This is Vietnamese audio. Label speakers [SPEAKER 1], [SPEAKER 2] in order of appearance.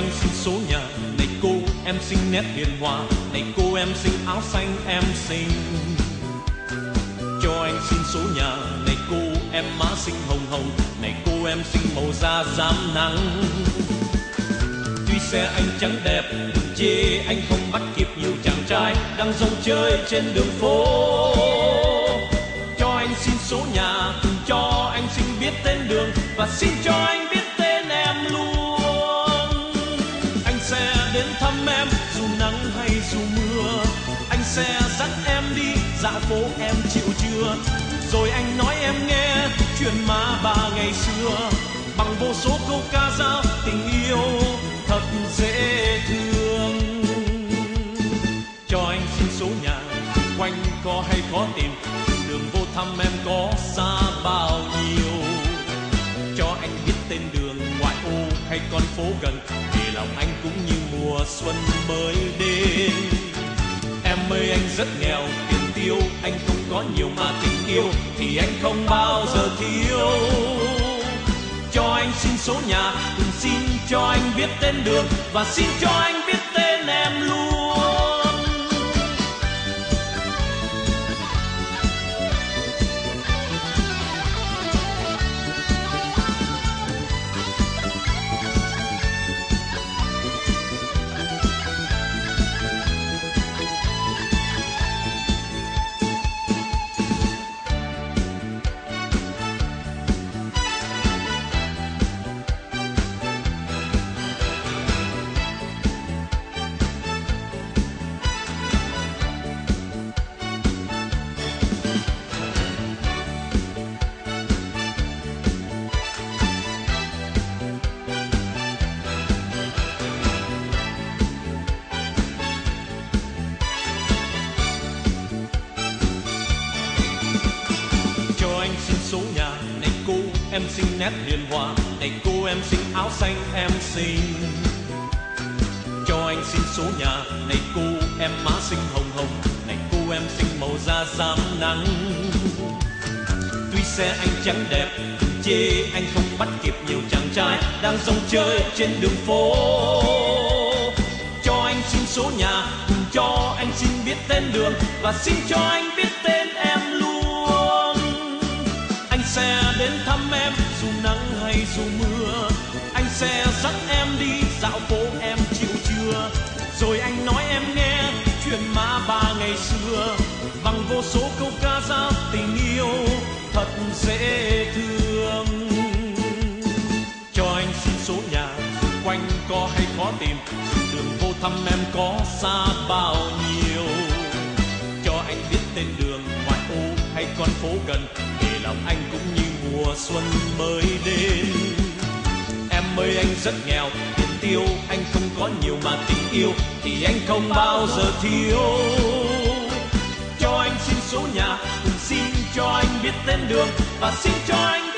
[SPEAKER 1] anh xin số nhà. Này cô em xinh nét hiền hòa, này cô em xinh áo xanh em xinh. Cho anh xin số nhà. Này cô em má xinh hồng hồng, này cô em xinh màu da dám nắng. Tuy xe anh chẳng đẹp, đừng chê anh không bắt kịp nhiều chàng trai đang rong chơi trên đường phố. Cho anh xin số nhà, cho anh xin biết tên đường và xin cho anh biết tên em luôn. Anh sẽ đến thăm em dù nắng hay dù mưa, anh sẽ dắt em đi dạo phố em chịu chưa. Rồi anh nói em nghe chuyện má bà ngày xưa, bằng vô số câu ca dao tình yêu thật dễ thương. Cho anh xin số nhà, quanh co hay khó tìm, đường vô thăm em có xa bao nhiêu. Cho anh biết tên đường ngoại ô hay con phố gần, để lòng anh cũng như mùa xuân mới đến. Em ơi anh rất nghèo, tiền tiêu anh không có nhiều mà tình yêu thì anh không bao giờ thiếu. Cho anh xin số nhà, xin cho anh biết tên đường và xin cho anh biết tên em luôn. Số nhà. Này cô em xinh nét hiền hòa, này cô em xinh áo xanh em xinh. Cho anh xin số nhà. Này cô em má xinh hồng hồng, này cô em xinh màu da dám nắng. Tuy xe anh chẳng đẹp, đừng chê anh không bắt kịp nhiều chàng trai đang rong chơi trên đường phố. Cho anh xin số nhà, cho anh xin biết tên đường và xin cho anh biết tên em luôn. Anh sẽ đến thăm em dù nắng hay dù mưa, anh sẽ dắt em đi dạo phố em chịu chưa. Rồi anh nói em nghe chuyện má bà ngày xưa, bằng vô số câu ca dao tình yêu thật dễ thương. Cho anh xin số nhà, quanh co hay khó tìm, đường vô thăm em có xa bao nhiêu. Cho anh biết tên đường ngoại ô hay con phố gần, để lòng anh cũng như mùa xuân mới đến. Em ơi anh rất nghèo, tiền tiêu anh không có nhiều mà tình yêu thì anh không bao giờ thiếu. Cho anh xin số nhà, xin cho anh biết tên đường và xin cho anh